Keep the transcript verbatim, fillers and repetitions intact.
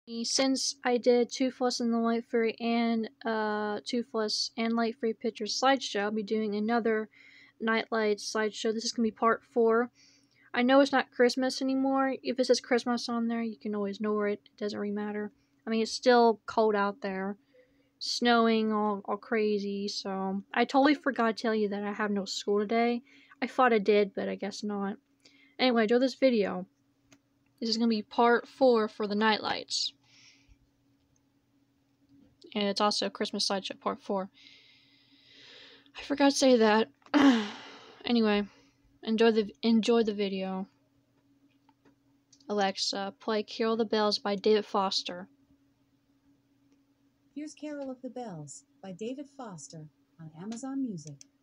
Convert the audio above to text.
Since I did Toothless and the Light Fairy and uh, Toothless and Light Fairy Pictures slideshow, I'll be doing another Nightlight slideshow. This is going to be part four. I know it's not Christmas anymore. If it says Christmas on there, you can always ignore it. It doesn't really matter. I mean, it's still cold out there. Snowing all, all crazy, so I totally forgot to tell you that I have no school today. I thought I did, but I guess not. Anyway, enjoy this video. This is going to be part four for the Nightlights. And it's also Christmas slideshow part four. I forgot to say that. Anyway, enjoy the enjoy the video. Alexa, play Carol of the Bells by David Foster. Here's Carol of the Bells by David Foster on Amazon Music.